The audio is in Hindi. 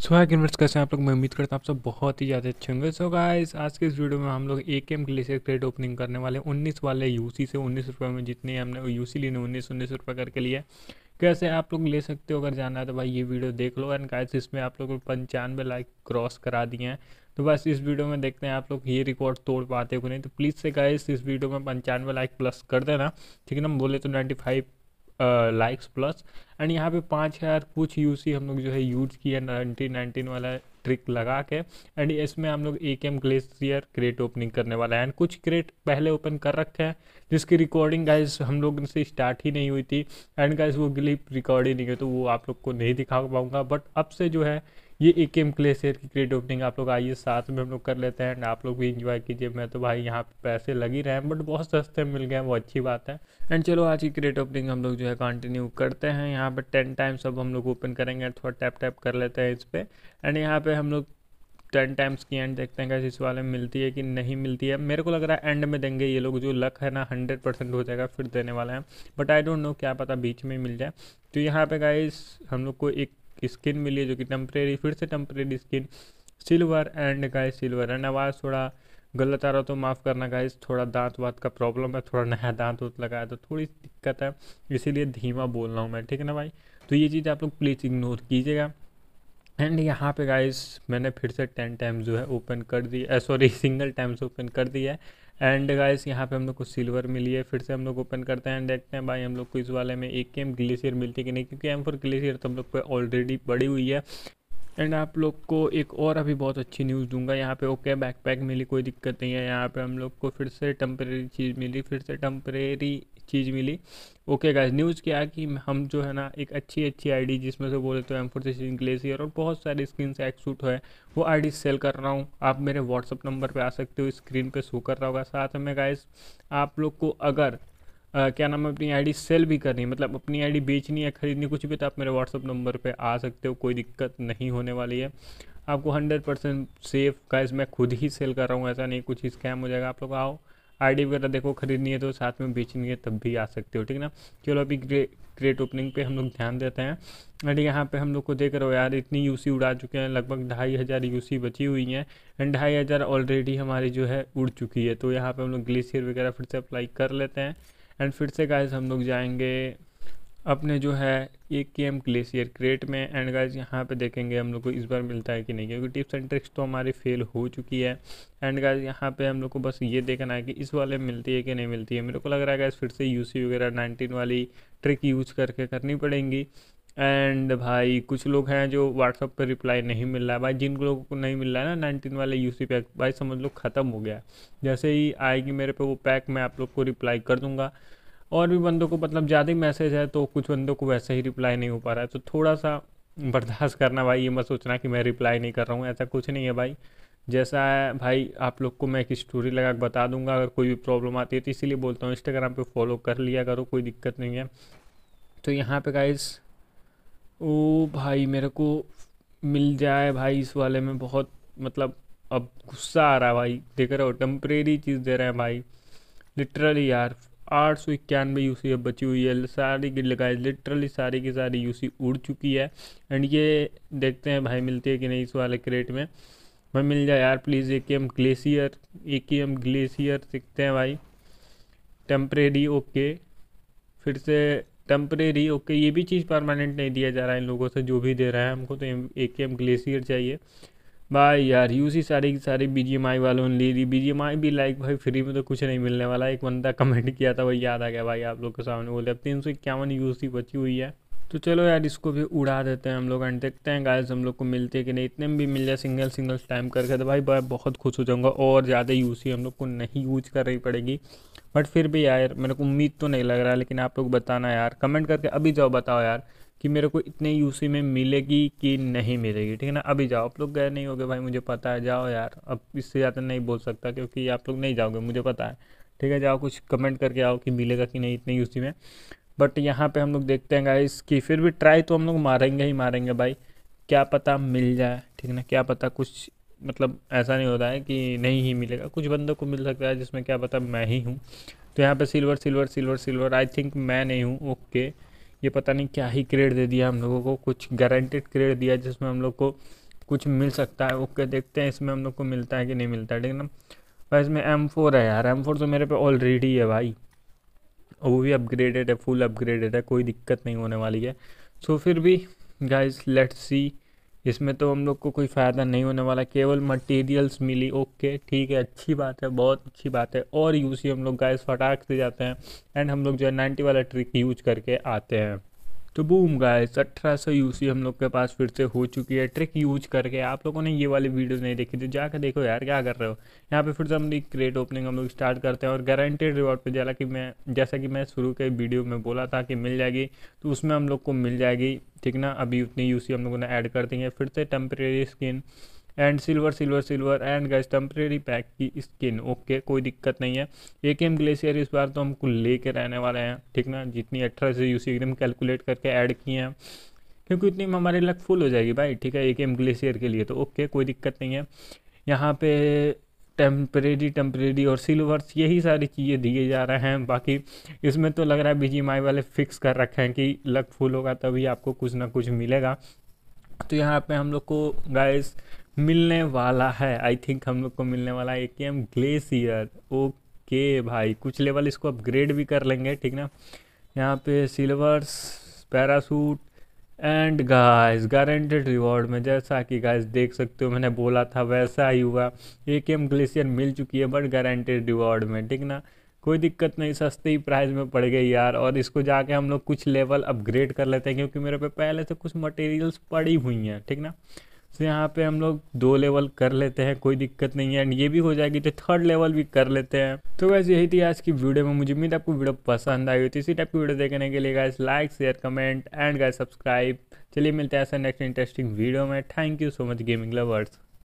सो हाय गेमर्स, कैसे हैं आप लोग। मैं उम्मीद करता हूँ आप सब बहुत ही ज़्यादा अच्छे होंगे। सो गाइस, आज के इस वीडियो में हम लोग AKM ग्लेशियर क्रेट ओपनिंग करने वाले हैं 19 वाले यूसी से। 19 रुपये में जितने हमने यूसी लिए 19 रुपये करके लिए। कैसे आप लोग ले सकते हो, अगर जाना है तो भाई ये वीडियो देख लो। एंड गाइस, इसमें आप लोग 95 लाइक क्रॉस करा दिए हैं। तो बस इस वीडियो में देखते हैं आप लोग ये रिकॉर्ड तोड़ पाते हो कि नहीं। तो प्लीज़ से गाइस, इस वीडियो में 95 लाइक प्लस कर देना, ठीक है ना। बोले तो 95 लाइक्स प्लस। एंड यहाँ पे 5,000 कुछ यूसी हम लोग जो है यूज किया 1919 वाला ट्रिक लगा के। एंड इसमें हम लोग AKM ग्लेशियर क्रेट ओपनिंग करने वाला है। एंड कुछ क्रेट पहले ओपन कर रखे हैं जिसकी रिकॉर्डिंग गाइस हम लोग से स्टार्ट ही नहीं हुई थी। एंड गाइस वो ग्लिप रिकॉर्ड ही नहीं है, तो वो आप लोग को नहीं दिखा पाऊंगा। बट अब से जो है ये AKM ग्लेशियर की क्रेट ओपनिंग आप लोग आइए साथ में हम लोग कर लेते हैं। एंड आप लोग भी इंजॉय कीजिए। मैं तो भाई यहाँ पे पैसे लग ही रहे हैं, बट बहुत सस्ते मिल गए हैं, वो अच्छी बात है। एंड चलो आज की क्रेट ओपनिंग हम लोग जो है कंटिन्यू करते हैं। यहाँ पे 10 टाइम्स अब हम लोग ओपन करेंगे। थोड़ा टैप टैप कर लेते हैं इस पर। एंड यहाँ पे हम लोग 10 टाइम्स की एंड देखते हैं कि इस वाले में मिलती है कि नहीं मिलती है। मेरे को लग रहा है एंड में देंगे ये लोग, जो लक है ना 100% हो जाएगा फिर देने वाला है। बट आई डोंट नो, क्या पता बीच में मिल जाए। तो यहाँ पे गाइस हम लोग को एक स्किन मिली है जो कि टेम्परेरी, फिर से temporary skin silver. And guys silver and आवाज़ थोड़ा गलत आ रहा हो तो माफ़ करना गाइस, थोड़ा दांत वात का प्रॉब्लम है, थोड़ा नया दांत वात लगाया तो थोड़ी दिक्कत है, इसीलिए धीमा बोल रहा हूँ मैं, ठीक है ना भाई। तो ये चीज़ आप लोग प्लीज़ इग्नोर कीजिएगा। एंड यहाँ पे गाइस मैंने फिर से 10 टाइम जो है ओपन कर दी, सॉरी सिंगल टाइम्स ओपन कर दिया है। एंड गाइस यहाँ पे हम लोग को सिल्वर मिली है, फिर से हम लोग ओपन करते हैं। देखते हैं भाई हम लोग को इस वाले में AKM ग्लेशियर मिलती है कि नहीं, क्योंकि M4 ग्लेशियर तो हम लोग पे ऑलरेडी पड़ी हुई है। एंड आप लोग को एक और अभी बहुत अच्छी न्यूज़ दूंगा। यहाँ पे ओके बैकपैक मिली, कोई दिक्कत नहीं है। यहाँ पे हम लोग को फिर से टेम्परेरी चीज़ मिली, फिर से टेम्परेरी चीज़ मिली। ओके गाइस, न्यूज़ क्या है कि हम जो है ना एक अच्छी अच्छी आईडी, जिसमें से बोले तो M4 ग्लेशियर और बहुत सारी स्किन से एक्सूट है, वो आईडी सेल कर रहा हूँ। आप मेरे व्हाट्सअप नंबर पे आ सकते हो, स्क्रीन पे शो कर रहा होगा। साथ में गाइस आप लोग को अगर क्या नाम है अपनी आईडी सेल भी करनी है, मतलब अपनी आईडी बेचनी है, खरीदनी कुछ भी, तो आप मेरे व्हाट्सअप नंबर पे आ सकते हो, कोई दिक्कत नहीं होने वाली है। आपको 100% सेफ गाइस, मैं खुद ही सेल कर रहा हूँ, ऐसा नहीं कुछ स्कैम हो जाएगा। आप लोग आओ, आईडी वगैरह देखो, खरीदनी है तो साथ में बेचनी है तब भी आ सकते हो, ठीक है ना। चलो अभी क्रेट ओपनिंग पे हम लोग ध्यान देते हैं। एंड यहाँ पे हम लोग को देख रहे हो यार, इतनी यूसी उड़ा चुके हैं, लगभग 2,500 यूसी बची हुई हैं। एंड 2,500 ऑलरेडी हमारी जो है उड़ चुकी है। तो यहाँ पे हम लोग ग्लेशियर वगैरह फिर से अप्लाई कर लेते हैं। एंड फिर से गाइस हम लोग जाएंगे अपने जो है AKM ग्लेशियर क्रेट में। एंड गाइस यहाँ पे देखेंगे हम लोग को इस बार मिलता है कि नहीं, क्योंकि टिप्स एंड ट्रिक्स तो हमारी फेल हो चुकी है। एंड गाइस यहाँ पे हम लोग को बस ये देखना है कि इस वाले में मिलती है कि नहीं मिलती है। मेरे को लग रहा है गाइस फिर से यूसी वगैरह 19 वाली ट्रिक यूज करके करनी पड़ेंगी। एंड भाई कुछ लोग हैं जो व्हाट्सअप पर रिप्लाई नहीं मिल रहा है भाई। जिन लोगों को नहीं मिल रहा है ना 19 वाले यूसी पैक, भाई समझ लो ख़त्म हो गया। जैसे ही आएगी मेरे पे वो पैक, मैं आप लोग को रिप्लाई कर दूंगा। और भी बंदों को मतलब ज़्यादा ही मैसेज है, तो कुछ बंदों को वैसे ही रिप्लाई नहीं हो पा रहा है, तो थोड़ा सा बर्दाश्त करना भाई। ये मत सोचना कि मैं रिप्लाई नहीं कर रहा हूँ, ऐसा कुछ नहीं है भाई। जैसा है भाई आप लोग को मैं एक स्टोरी लगा के बता दूंगा अगर कोई भी प्रॉब्लम आती है। तो इसीलिए बोलता हूँ इंस्टाग्राम पे फॉलो कर लिया करो, कोई दिक्कत नहीं है। तो यहाँ पे गाइस, ओ भाई मेरे को मिल जाए भाई इस वाले में, बहुत मतलब अब गुस्सा आ रहा है भाई। देख रहे हो टेम्परेरी चीज़ दे रहे हैं भाई, लिटरली यार। 891 यूसी अब बची हुई है, सारी की लगाई लिटरली सारी की सारी यूसी उड़ चुकी है। एंड ये देखते हैं भाई मिलती है कि नहीं इस वाले क्रेट में। भाई मिल जाए यार please. AKM glacier, AKM glacier सीखते हैं भाई। टेम्परेरी ओके, फिर से टेम्परेरी ओके। ये भी चीज़ परमानेंट नहीं दिया जा रहा है इन लोगों से, जो भी दे रहा है हमको तो AKM ग्लेशियर चाहिए भाई। यार यूसी सारी की सारी BGMI वालों ने ले ली। BGMI भी लाइक भाई फ्री में तो कुछ नहीं मिलने वाला। एक बंदा कमेंट किया था, वही याद आ गया भाई आप लोग के सामने। बोले अब 351 यूसी बची हुई है, तो चलो यार इसको भी उड़ा देते हैं हम लोग। एंड देखते हैं गाइस हम लोग को मिलते हैं कि नहीं। इतने में भी मिल जाए सिंगल सिंगल टाइम करके तो भाई मैं बहुत खुश हो जाऊँगा। और ज़्यादा यूसी हम लोग को नहीं यूज करनी पड़ेगी। बट फिर भी यार मेरे को उम्मीद तो नहीं लग रहा है, लेकिन आप लोग बताना यार, कमेंट करके अभी जाओ बताओ यार कि मेरे को इतने यूसी में मिलेगी कि नहीं मिलेगी, ठीक है ना। अभी जाओ, आप लोग गए नहीं होगे भाई, मुझे पता है। जाओ यार, अब इससे ज़्यादा नहीं बोल सकता क्योंकि आप लोग नहीं जाओगे, मुझे पता है। ठीक है, जाओ कुछ कमेंट करके आओ कि मिलेगा कि नहीं इतने यूसी में। बट यहाँ पे हम लोग देखते हैं गाइस कि फिर भी ट्राई तो हम लोग मारेंगे ही मारेंगे भाई। क्या पता मिल जाए, ठीक है ना। क्या पता कुछ मतलब ऐसा नहीं होता है कि नहीं ही मिलेगा, कुछ बंदों को मिल सकता है, जिसमें क्या पता मैं ही हूँ। तो यहाँ पे silver silver silver silver, I think मैं नहीं हूँ। ओके, ये पता नहीं क्या ही क्रेड दे दिया हम लोगों को, कुछ गारंटेड क्रेड दिया जिसमें हम लोग को कुछ मिल सकता है। ओके, देखते हैं इसमें हम लोग को मिलता है कि नहीं मिलता है, ठीक है ना। भाई इसमें M4 है यार, M4 तो मेरे पे ऑलरेडी है भाई, और वो भी अपग्रेडेड है, फुल अपग्रेडेड है, कोई दिक्कत नहीं होने वाली है। सो फिर भी गाइस लेट्स सी, इसमें तो हम लोग को कोई फ़ायदा नहीं होने वाला, केवल मटेरियल्स मिली। ओके ठीक है, अच्छी बात है, बहुत अच्छी बात है। और यूसी हम लोग गाइस फटाक से जाते हैं एंड हम लोग जो है 90 वाला ट्रिक यूज करके आते हैं। तो बूम गाइस, 1800 यूसी हम लोग के पास फिर से हो चुकी है ट्रिक यूज करके। आप लोगों ने ये वाली वीडियो नहीं देखी तो जाकर देखो यार, क्या कर रहे हो। यहाँ पे फिर से हम क्रेट ओपनिंग हम लोग स्टार्ट करते हैं और गारंटेड रिवॉर्ड पे जैसा कि मैं शुरू के वीडियो में बोला था कि मिल जाएगी, तो उसमें हम लोग को मिल जाएगी, ठीक ना। अभी उतनी यूसी हम लोगों ने ऐड कर दी है। फिर से temporary skin and silver and guys temporary pack की स्किन। ओके कोई दिक्कत नहीं है। AKM ग्लेशियर इस बार तो हमको लेके रहने वाले हैं, ठीक ना। जितनी 18 से यूसी एकदम कैलकुलेट करके ऐड किए हैं, क्योंकि उतनी में हमारी लक फुल हो जाएगी भाई, ठीक है, AKM ग्लेशियर के लिए। तो ओके कोई दिक्कत नहीं है। यहाँ पे टेम्परेरी और सिल्वर्स यही सारी चीज़ें दिए जा रहे हैं। बाकी इसमें तो लग रहा है BGMI वाले फिक्स कर रखे हैं कि लक फुल होगा तभी आपको कुछ ना कुछ मिलेगा। तो यहाँ पे हम लोग को गाइस मिलने वाला है, आई थिंक हम लोग को मिलने वाला है AKM ग्लेशियर। ओके भाई, कुछ लेवल इसको अपग्रेड भी कर लेंगे, ठीक ना। यहाँ पे silvers, parachute and guys guaranteed reward में, जैसा कि गाइस देख सकते हो मैंने बोला था वैसा ही हुआ। AKM ग्लेशियर मिल चुकी है बट गारंटेड रिवॉर्ड में, ठीक ना। कोई दिक्कत नहीं, सस्ते ही प्राइस में पड़ गई यार। और इसको जाके हम लोग कुछ लेवल अपग्रेड कर लेते हैं, क्योंकि मेरे पे पहले से कुछ मटेरियल्स पड़ी हुई हैं, ठीक ना। तो यहाँ पे हम लोग 2 लेवल कर लेते हैं, कोई दिक्कत नहीं है। एंड ये भी हो जाएगी तो 3rd लेवल भी कर लेते हैं। तो वैसे यही थी आज की वीडियो में, मुझे उम्मीद है आपको वीडियो पसंद आई होती। इसी टाइप की वीडियो देखने के लिए guys like share comment and guys subscribe. चलिए मिलते हैं ऐसा नेक्स्ट इंटरेस्टिंग वीडियो में। Thank you so much gaming lovers.